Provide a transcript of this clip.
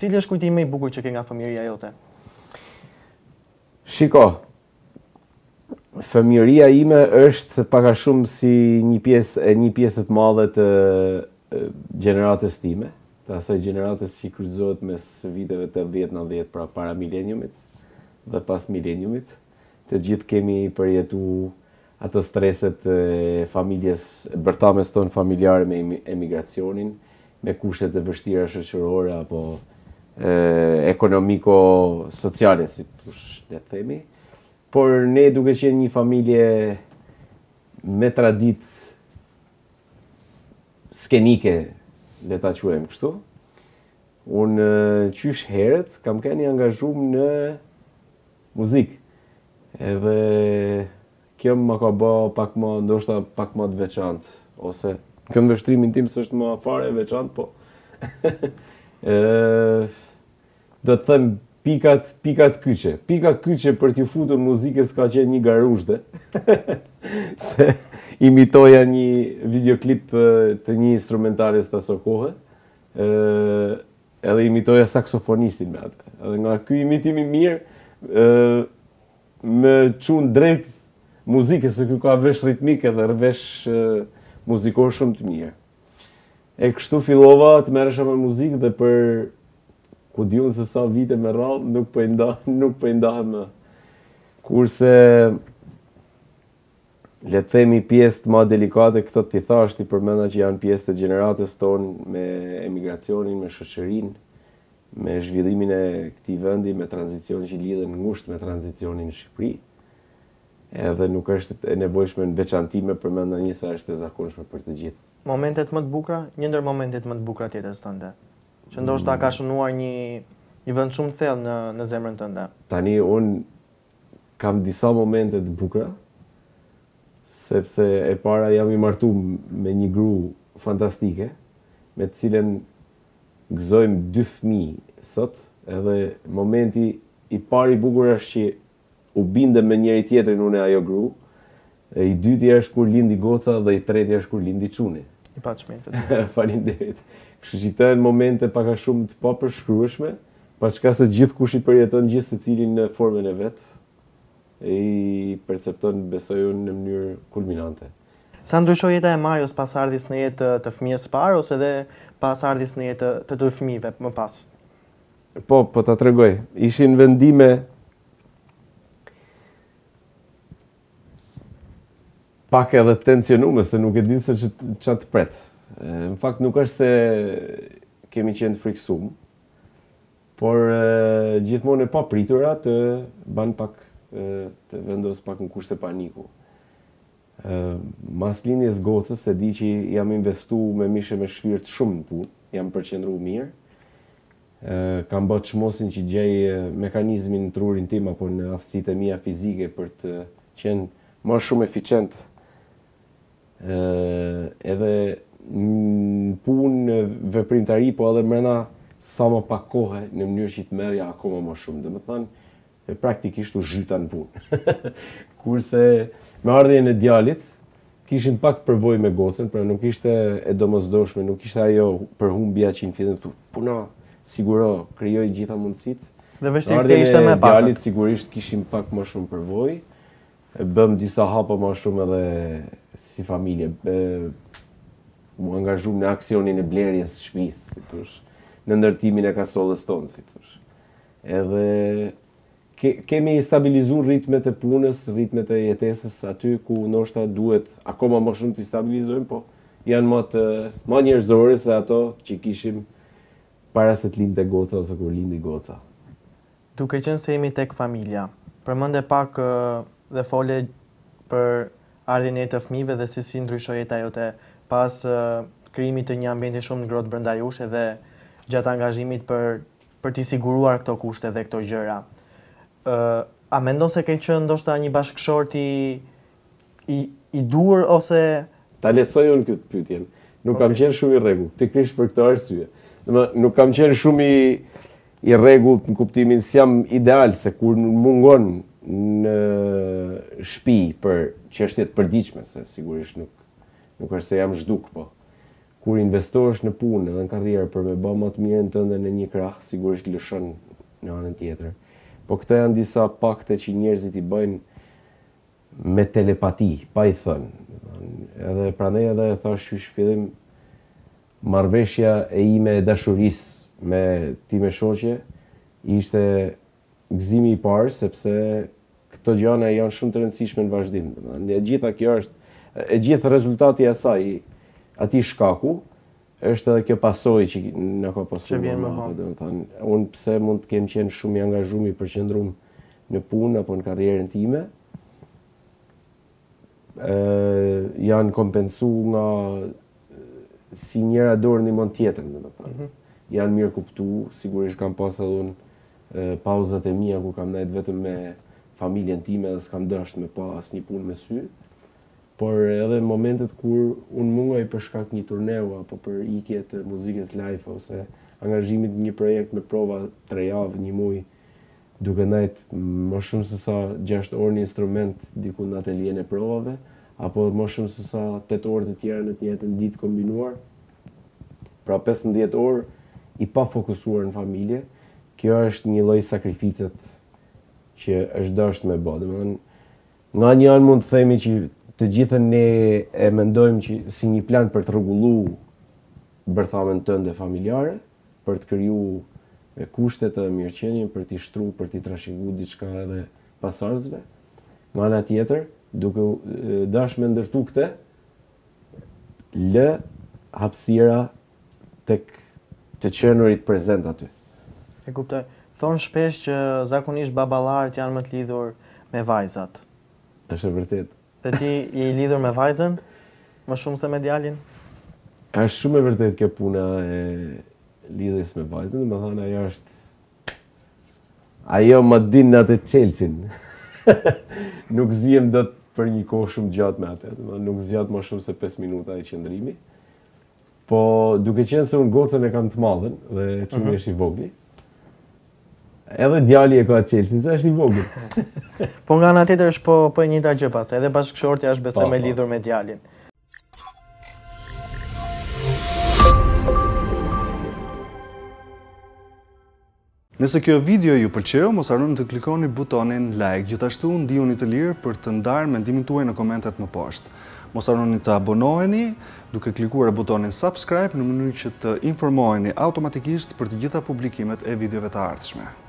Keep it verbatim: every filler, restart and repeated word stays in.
Cili është kujtimi i bukur që ke nga fëmijëria jote? Shiko, fëmijëria ime është pak a shumë si një pjesë e një pjesë të madhe të gjeneratës time, të asaj gjeneratës që kryqëzohet mes viteve tetëdhjetë nëntëdhjetë, pra para mileniumit dhe pas mileniumit. Të gjithë kemi përjetu ato streset e familjes, bërthames tonë familjare me emigracionin, me kushtet e vështira shoqërore apo ekonomiko-sociale, si le të themi. Por ne duke qenë një familje me tradit skenike, le ta quajmë kështu, unë qysh herët kam keni angazhum në muzikë. Edhe kjo më ka bë pak më, ndoshta pak më të veçantë, ose këmë vështrimin tim s'është më fare e veçantë, po e, do të them pikat, pikat kyqe. Pika kyqe për t'ju futur muzikës ka qenë një garushde, se imitoja një videoklip të një instrumentares të aso kohë, edhe imitoja saksofonistin me atë. Edhe nga ky imitimi mirë, e, me qunë drejt muzikës, se ky ka vesh ritmik edhe vesh muzikor shumë të mirë. E kështu fillova të merresha me muzikë dhe për ku di unë se sa vite me radhë nuk po i ndah, nuk po i ndahem më. Kurse le të themi pjesë të më delikate, këto t'i thash ti përmenda që janë pjesë të gjeneratës tonë me emigracionin, me shoqërinë, me zhvillimin e këtij vendi, me tranzicionin që lidhen ngushtë me tranzicionin në Shqipëri. Edhe nuk është e nevojshme në veçanti me përmenda një sa është e zakonshme për të gjithë. Momentet më të bukura, një ndër momentet më të bukura të jetës tënde, që ndoshta ka shënuar një një vend shumë thellë në në zemrën tënde. Tani unë kam disa momente të bukura, sepse e para jam i martuar me një gru fantastike, me të cilën gëzojmë dy fëmijë sot, edhe momenti i pari i bukur është që u bindem me njëri tjetrin unë e ajo gru, e i dyti është kur lindi goca dhe i treti është kur lindi çuni. I pa çmendur. Faleminderit. Kështu që këto janë momente pak a shumë të papërshkrueshme, pa çka se gjithkush i përjeton gjithë secilin në formën e vet, e i percepton, besoj unë, në mënyrë kulminante. Sa ndryshoi jeta e Marios pas ardhjes në jetë të fëmijës së parë ose edhe pas ardhjes në jetë të dy fëmijëve më pas? Po, po ta tregoj. Ishin vendime pak edhe tensionume, se nuk e di se ç'a të pret. Në fakt nuk është se kemi qenë të friksuar, por e, gjithmonë e papritura të ban pak e, të vendos pak në kushte paniku. E, mas lindjes gocës e di që jam investu me mishe me shpirt shumë në punë, jam përqendru mirë. E, kam bërë çmosin që gjej mekanizmin në trurin tim apo në aftësitë e mia fizike për të qenë më shumë eficient. E, edhe në punë, veprimtari, po edhe mrena sa më pak kohë në mënyrë që të merja akoma më shumë. Dhe më thënë, praktikisht u zhyta në punë. Kurse me ardhjen e djalit, kishin pak përvojë me gocën, pra nuk ishte e domosdoshme, nuk ishte ajo përhumbja që në fillim të puna, siguro, krijoj gjitha mundësitë. Dhe vështirësia ishte më e pak. Djalit sigurisht kishim pak më shumë përvojë. Bëm disa hapa më shumë edhe si familje. Mu angazhum në aksionin e blerjes shtëpisë, si thosh, në ndërtimin e kasollës tonë, si thosh. Edhe ke, kemi stabilizuar ritmet e punës, ritmet e jetesës aty ku ndoshta duhet akoma më shumë të stabilizojmë, po janë më të më njerëzore se ato që kishim para se të lindte goca ose kur lindi goca. Duke qenë se jemi tek familja, përmende pak dhe fole për ardhjen e të fëmijëve dhe se si ndryshoi jeta jote pas uh, krijimit të një ambienti shumë ngrohtë brenda jush edhe gjatë angazhimit për për t'i siguruar këto kushte dhe këto gjëra. Uh, a mendon se ke qenë ndoshta një bashkëshort i i, i dur ose ta lehtësoj unë këtë pyetje. Nuk okay. Kam qenë shumë i rregullt, pikërisht për këtë arsye. Domethënë nuk kam qenë shumë i i rregullt në kuptimin se jam ideal se kur mungon në shtëpi për çështje të përditshme, se sigurisht nuk nuk është se jam zhduk, po. kur investohesh në punë dhe në karrierë për me bë më të mirën tënde në një krah, sigurisht lëshon në anën tjetër. Po këto janë disa pakte që njerëzit i bëjnë me telepati, pa i thënë. Edhe prandaj edhe e thash qysh fillim, marrëveshja e ime e dashurisë me ti me shoqe ishte gëzimi i parë, sepse këto gjëra janë shumë të rëndësishme në vazhdim. E gjitha kjo është, e gjithë rezultati i asaj, atij shkaku, është edhe kjo pasojë që na ka pasur mama, domethënë, unë pse mund të kem qenë shumë i angazhuar, i përqendruar në punë apo në karrierën time, ë janë kompensuar nga si njëra dorë ndihmon tjetrën, domethënë. Mm -hmm. Janë mirë kuptu, sigurisht kam pas edhe unë pauzat e mia ku kam ndajt vetëm me familjen time dhe s'kam dashur me pa asnjë punë me sy. Por edhe në momentet kur unë mungoj për shkak një turneu apo për ikje të muzikës live ose angazhimit në një projekt me prova tre javë, një muaj, duke ndajt më shumë se sa gjashtë orë një instrument diku në atelien e provave, apo më shumë se sa tetë orë të tjera në të njëjtën ditë kombinuar. Pra pesëmbëdhjetë orë i pa fokusuar në familje. Kjo është një lloj sakrificet që është dashur me bë. Domethënë, nga një anë mund të themi që të gjithën ne e mendojmë që si një plan për të rregulluar bërthamën tënde familjare, për të krijuar kushte të mirëqenie, për t'i shtruar, për t'i trashëguar diçka edhe pasardhësve. Nga ana tjetër, duke dashur me ndërtu këtë, lë hapësira tek të qenurit prezent aty. E kuptoj. Thonë shpesh që zakonisht baballarët janë më të lidhur me vajzat. Është e vërtet. Dhe ti je i lidhur me vajzën më shumë se me djalin? Është shumë e vërtet kjo puna e lidhjes me vajzën, domethënë ajo është ajo më din në atë Chelsea-n. Nuk zihem dot për një kohë shumë gjatë me atë, domethënë nuk zgjat më shumë se pesë minuta i qëndrimi. Po duke qenë se unë gocën e kam të madhen dhe çumi uh-huh. është i vogël. Edhe djali e ka Chelsea, se është i vogël. Po nga ana tjetër është po po e njëjta gjë pas. Edhe bashkëshortja është besoj me lidhur me djalin. Nëse kjo video ju pëlqeu, mos harroni të klikoni butonin like. Gjithashtu ndihuni të lirë për të ndarë mendimin tuaj në komentet më poshtë. Mos harroni të abonoheni duke klikuar butonin subscribe në mënyrë që të informoheni automatikisht për të gjitha publikimet e videove të ardhshme.